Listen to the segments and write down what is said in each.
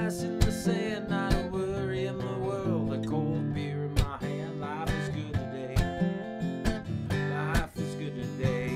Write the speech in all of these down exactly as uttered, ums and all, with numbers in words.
grass in the sand, not a worry in the world, a cold beer in my hand. Life is good today. Life is good today.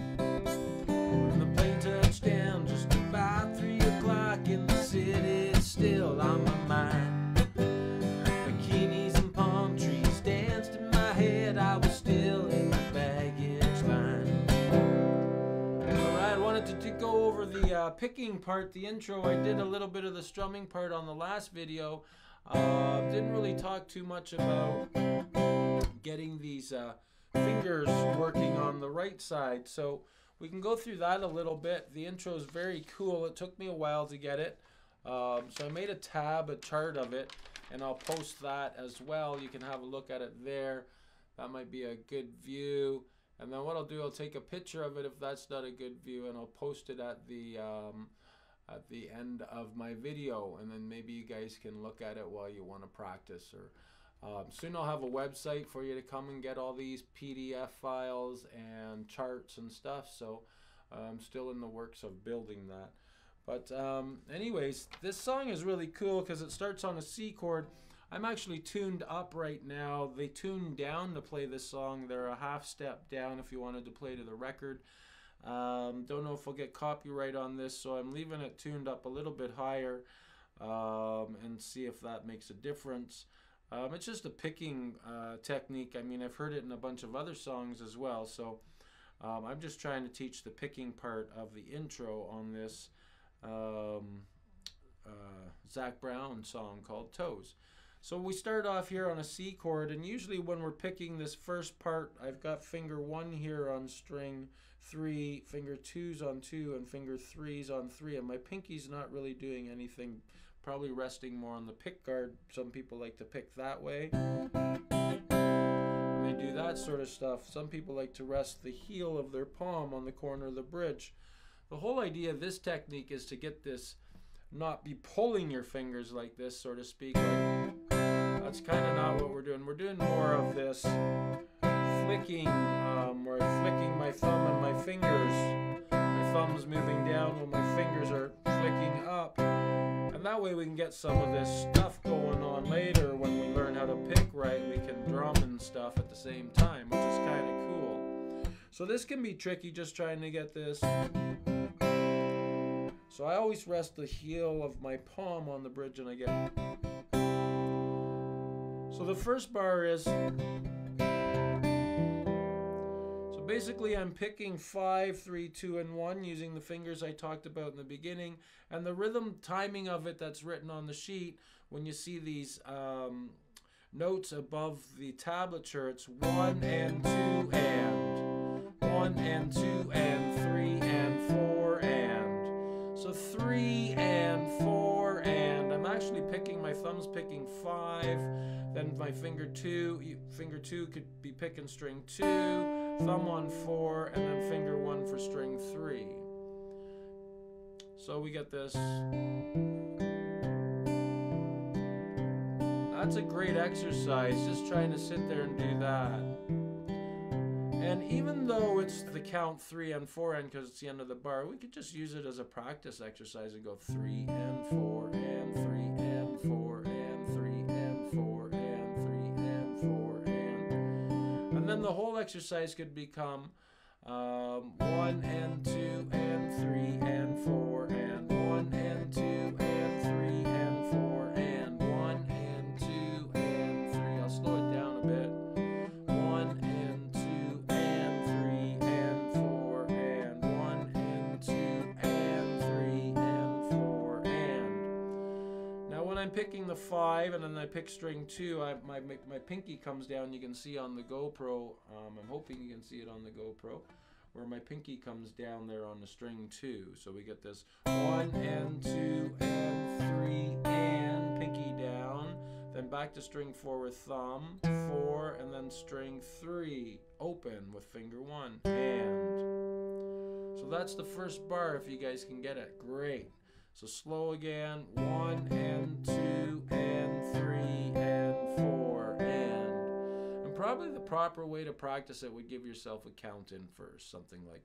When the plane touched down just about three o'clock in the city, it's still on my mind. Bikinis and palm trees danced in my head. I was still in my baggage line. Alright, I wanted to, to go over the uh, picking part, the intro. I did a little bit of the strumming part on the last video. Uh, didn't really talk too much about getting these uh, fingers working on the right side. So we can go through that a little bit. The intro is very cool. It took me a while to get it. Um, so I made a tab, a chart of it, and I'll post that as well. You can have a look at it there. That might be a good view. And then what I'll do, I'll take a picture of it if that's not a good view, and I'll post it at the um, at the end of my video, and then maybe you guys can look at it while you want to practice. Or um, soon I'll have a website for you to come and get all these P D F files and charts and stuff. So I'm still in the works of building that. But um, anyways, this song is really cool because it starts on a C chord. I'm actually tuned up right now. They tuned down to play this song. They're a half step down if you wanted to play to the record. Um, don't know if we'll get copyright on this, so I'm leaving it tuned up a little bit higher um, and see if that makes a difference. Um, it's just a picking uh, technique. I mean, I've heard it in a bunch of other songs as well, so um, I'm just trying to teach the picking part of the intro on this um, uh, Zac Brown song called Toes. So we start off here on a C chord, and usually when we're picking this first part, I've got finger one here on string three, finger two's on two, and finger three's on three, and my pinky's not really doing anything, probably resting more on the pick guard. Some people like to pick that way, and they do that sort of stuff. Some people like to rest the heel of their palm on the corner of the bridge. The whole idea of this technique is to get this, not be pulling your fingers like this, so to speak. Like, that's kind of not what we're doing. We're doing more of this flicking, um, where I'm flicking my thumb and my fingers. My thumb's moving down while my fingers are flicking up. And that way we can get some of this stuff going on later when we learn how to pick right. We can drum and stuff at the same time, which is kind of cool. So this can be tricky, just trying to get this. So I always rest the heel of my palm on the bridge and I get. So the first bar is, so basically I'm picking five, three, two, and one using the fingers I talked about in the beginning, and the rhythm timing of it that's written on the sheet, when you see these um, notes above the tablature, it's one and two and, one and two and three and four and. So three and four and, I'm actually picking, my thumb's picking five, then my finger two, finger two could be picking string two, thumb on four, and then finger one for string three. So we get this. That's a great exercise, just trying to sit there and do that. And even though it's the count three and four and because it's the end of the bar, we could just use it as a practice exercise and go three and four and three and four and three and four and three and four and. And then the whole exercise could become um, one and two and three and four and one and two and three and four and one and two and three. I'll slow it down a bit. One and two and three and four and one and two and three and four and. Now when I'm picking the five and then I pick string two, I, my, my pinky comes down. You can see on the GoPro, um, I'm hoping you can see it on the GoPro, where my pinky comes down there on the string two. So we get this one and two and three and pinky down, then back to string four with thumb, four, and then string three, open with finger one, and. So that's the first bar if you guys can get it, great. So slow again, one and two and three and four and. And probably the proper way to practice it would give yourself a count in first, something like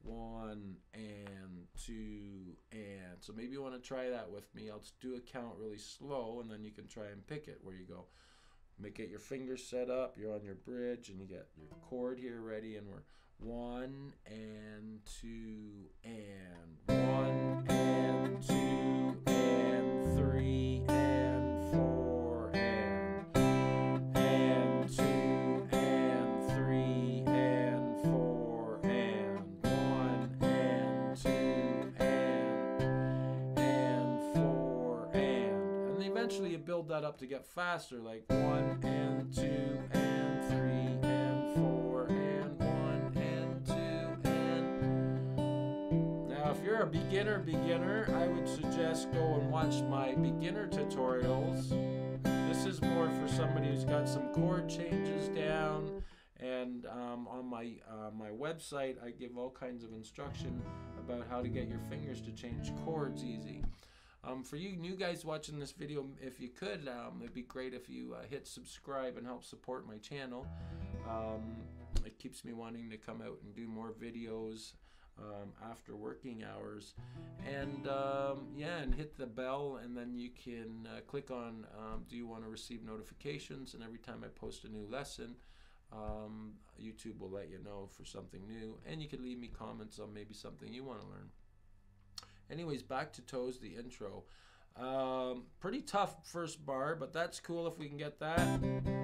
one and two and. So maybe you want to try that with me. I'll just do a count really slow, and then you can try and pick it where you go. Make get your fingers set up. You're on your bridge, and you get your chord here ready, and we're one and two and one and two and three and four and and two and three and four and one and two and and four and and eventually you build that up to get faster, like one and two and three and four and one and two and. Now if you're a beginner beginner, I would suggest go and watch my beginner tutorials. This is more for somebody who's got some chord changes down, and um, on my uh, my website I give all kinds of instruction about how to get your fingers to change chords easy. Um, for you new guys watching this video, if you could, um, it'd be great if you uh, hit subscribe and help support my channel. Um, it keeps me wanting to come out and do more videos um, after working hours. And um, yeah, and hit the bell, and then you can uh, click on um, do you want to receive notifications, and every time I post a new lesson, um, YouTube will let you know for something new, and you can leave me comments on maybe something you want to learn. Anyways, back to Toes, the intro. Um, pretty tough first bar, but that's cool if we can get that.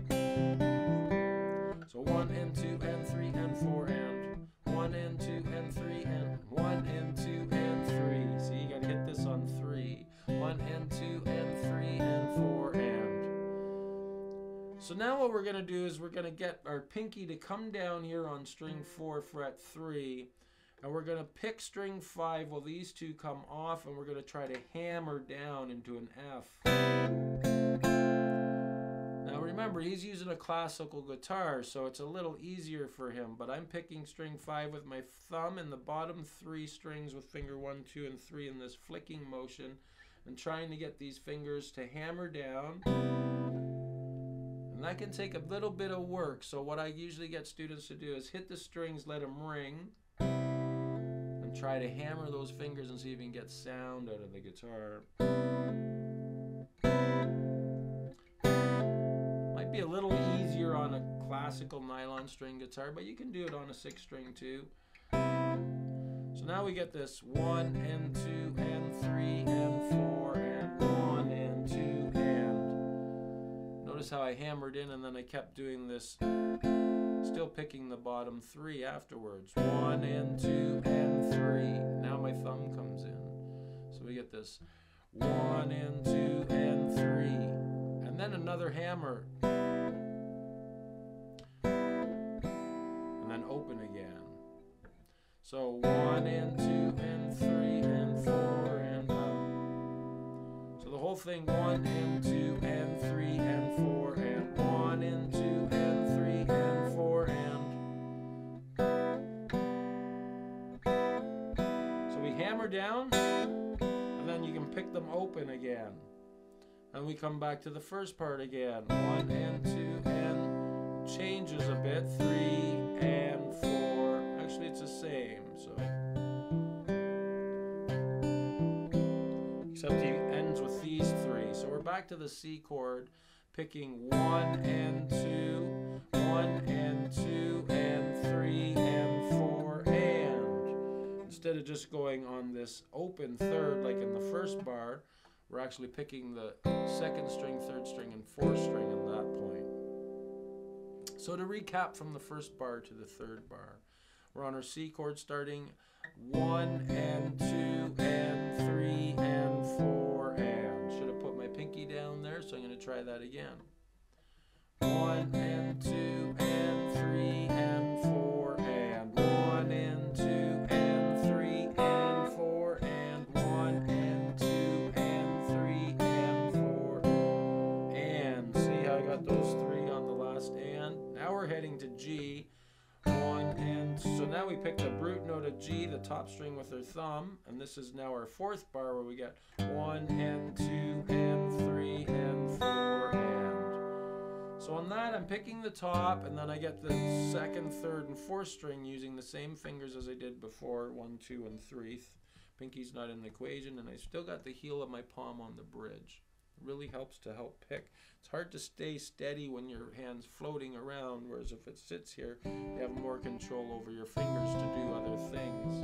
So one and two and three and four and one and two and three and one and two and three. See, you gotta hit this on three. One and two and three and four and. So now what we're gonna do is we're gonna get our pinky to come down here on string four, fret three. And we're going to pick string five while these two come off, and we're going to try to hammer down into an F. Now remember, he's using a classical guitar, so it's a little easier for him, but I'm picking string five with my thumb and the bottom three strings with finger one, two, and three in this flicking motion, and trying to get these fingers to hammer down. And that can take a little bit of work, so what I usually get students to do is hit the strings, let them ring, and try to hammer those fingers and see if you can get sound out of the guitar. Might be a little easier on a classical nylon string guitar, but you can do it on a six string too. So now we get this one and two and three and four and one and two and. Notice how I hammered in and then I kept doing this, still picking the bottom three afterwards. One and two and three. Now my thumb comes in. So we get this one and two and three. And then another hammer. And then open again. So one and two and three and four and up. So the whole thing, one and two and three and four and one and two and three and four and. So we hammer down, and then you can pick them open again. And we come back to the first part again. One and two and changes a bit. Three and four. Actually, it's the same. So except he ends with these three. So we're back to the C chord, picking one and two, one and two and three and four and. Instead of just going on this open third like in the first bar, we're actually picking the second string, third string, and fourth string at that point. So to recap from the first bar to the third bar, we're on our C chord starting one and two and three and four and. Should have put my pinky down there, so I'm going to try that again. One and two and three and four and one and two and three and four and one and two and three and four and. See how I got those three on the last and? Now we're heading to G. One and so now we pick the brute note of G, the top string with our thumb, and this is now our fourth bar where we get one and two and three and four and. So So on that, I'm picking the top, and then I get the second, third, and fourth string using the same fingers as I did before, one, two, and three. Pinky's not in the equation, and I still got the heel of my palm on the bridge. It really helps to help pick. It's hard to stay steady when your hand's floating around, whereas if it sits here, you have more control over your fingers to do other things.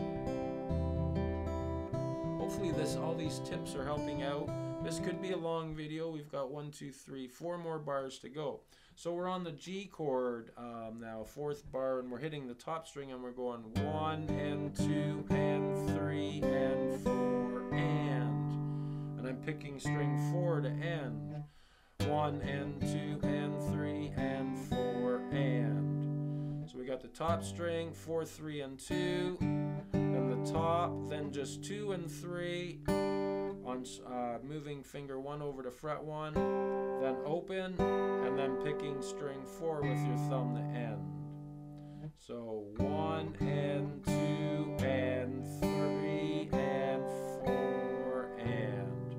Hopefully this, all these tips are helping out. This could be a long video. We've got one, two, three, four more bars to go. So we're on the G chord um, now, fourth bar, and we're hitting the top string, and we're going one and two and three and four and. And I'm picking string four to end. One and two and three and four and. So we got the top string, four, three, and two. Then the top, then just two and three. On uh, moving finger one over to fret one, then open, and then picking string four with your thumb to end. So one and two and three and four and.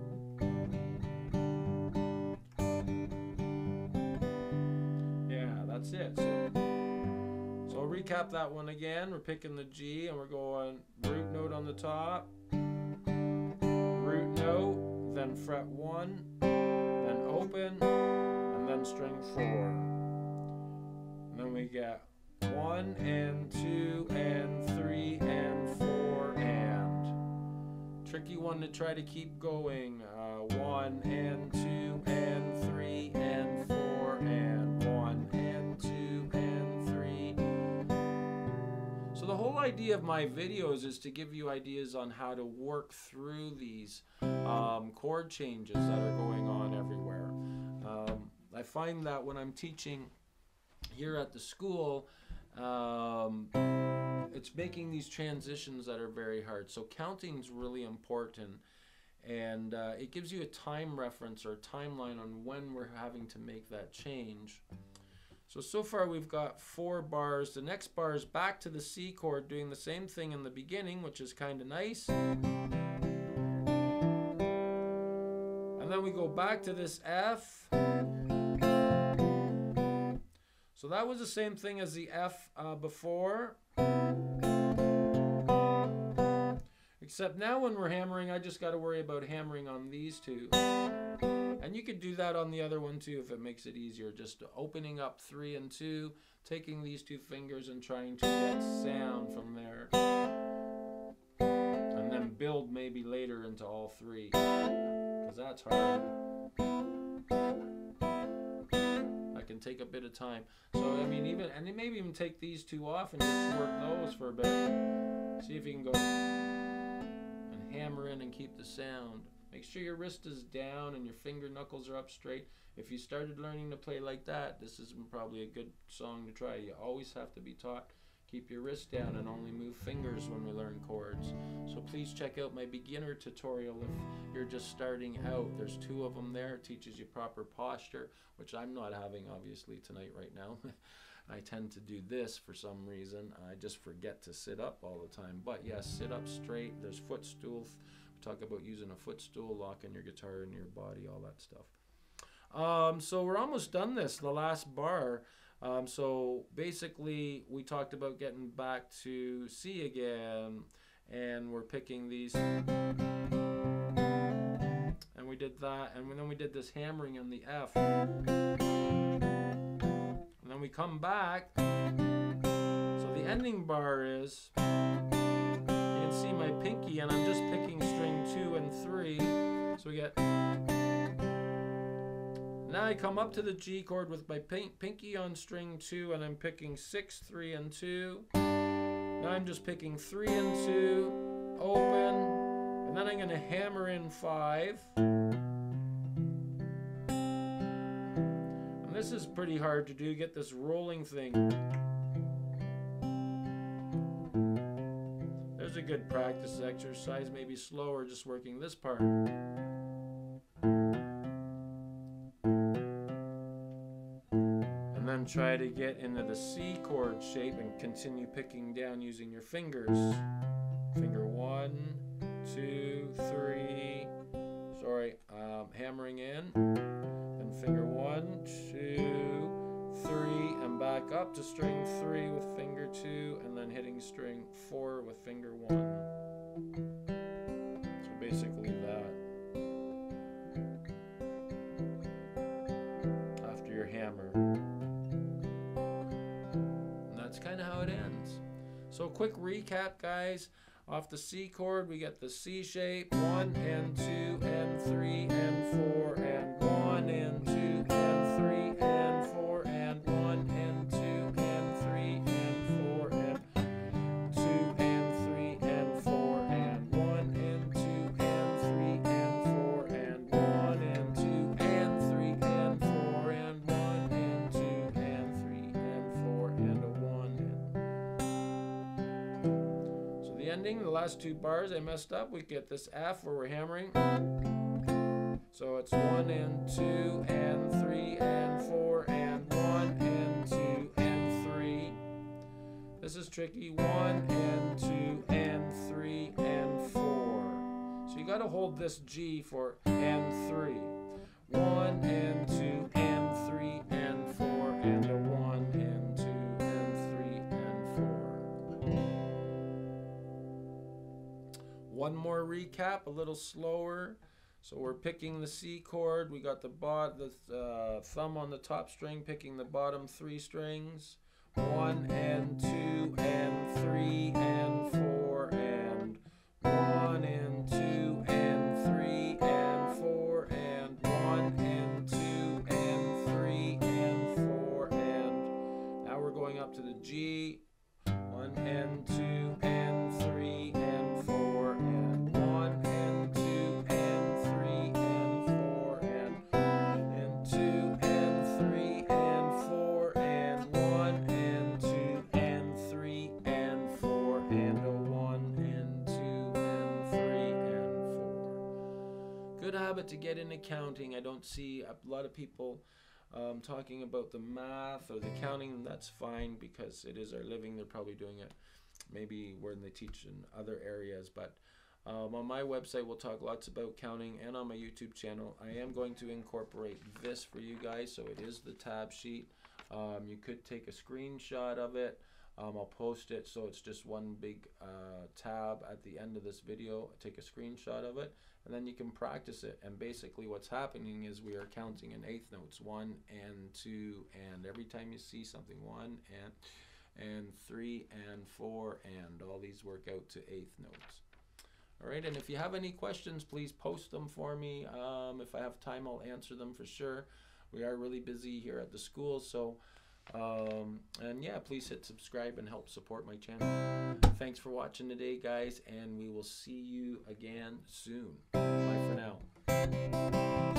Yeah, that's it. So, so I'll recap that one again. We're picking the G, and we're going root note on the top, root note, then fret one, then open, and then string four. And then we get one and two and three and four and. Tricky one to try to keep going. Uh, one and two and three and four and one and two and three. So the whole idea of my videos is to give you ideas on how to work through these um, chord changes that are going on everywhere. Um, I find that when I'm teaching here at the school, um, it's making these transitions that are very hard. So counting is really important, and uh, it gives you a time reference or a timeline on when we're having to make that change. So, so far we've got four bars. The next bar is back to the C chord, doing the same thing in the beginning, which is kind of nice. And then we go back to this F. So that was the same thing as the F uh, before. Except now when we're hammering, I just got to worry about hammering on these two. And you could do that on the other one too if it makes it easier. Just opening up three and two, taking these two fingers and trying to get sound from there. And then build maybe later into all three, because that's hard. That can take a bit of time. So I mean, even, and maybe even take these two off and just work those for a bit. See if you can go and hammer in and keep the sound. Make sure your wrist is down and your finger knuckles are up straight. If you started learning to play like that, this is probably a good song to try. You always have to be taught, keep your wrist down and only move fingers when we learn chords. So please check out my beginner tutorial if you're just starting out. There's two of them there. It teaches you proper posture, which I'm not having obviously tonight right now. I tend to do this for some reason. I just forget to sit up all the time. But yes, sit up straight. There's footstool. Talk about using a footstool, locking your guitar in your body, all that stuff. Um, so we're almost done this, the last bar. Um, so basically we talked about getting back to C again, and we're picking these, and we did that, and then we did this hammering on the F, and then we come back. So the ending bar is, see my pinky, and I'm just picking string two and three. So we get, now I come up to the G chord with my pink, pinky on string two, and I'm picking six, three, and two. Now I'm just picking three and two, open, and then I'm going to hammer in five. And this is pretty hard to do, get this rolling thing. There's a good practice exercise, maybe slower, just working this part. And then try to get into the C chord shape and continue picking down using your fingers. Finger one, two, three, sorry, um, hammering in, and finger one, two, three and back up to string three with finger two, and then hitting string four with finger one. So basically that. After your hammer. And that's kind of how it ends. So quick recap, guys. Off the C chord, we get the C shape, one and two and three and four and one and two and three and four and one and two and three and four and two and three and four and one and two and three and four and one and two and three and four and one and two and three and four and a one. The ending, the last two bars I messed up, we get this F where we're hammering. So it's one and two and three and four and one and two and three. This is tricky. One and two and three and four. So you got to hold this G for and three. One and two and three and four and a one and two and three and four. One more recap, a little slower. So we're picking the C chord. We got the bot, the uh, thumb on the top string, picking the bottom three strings. One and two and three and four and one and two and three and four and one and two and three and four and now we're going up to the G. One and two and three and four and one and two and three and four and and two and three and four and one and two and three and four and a one and two and three and four. Good habit to get into counting. I don't see a lot of people Um, talking about the math or the counting. That's fine because it is our living. They're probably doing it maybe when they teach in other areas, but um, on my website we'll talk lots about counting, and on my YouTube channel I am going to incorporate this for you guys. So it is the tab sheet. Um, you could take a screenshot of it. Um, I'll post it so it's just one big uh, tab at the end of this video. Take a screenshot of it and then you can practice it. And basically what's happening is we are counting in eighth notes, one and two, and every time you see something, one and and three and four, and all these work out to eighth notes. All right, and if you have any questions, please post them for me. Um, if I have time, I'll answer them for sure. We are really busy here at the school, so um, and yeah, please hit subscribe and help support my channel. Thanks for watching today, guys, and we will see you again soon. Bye for now.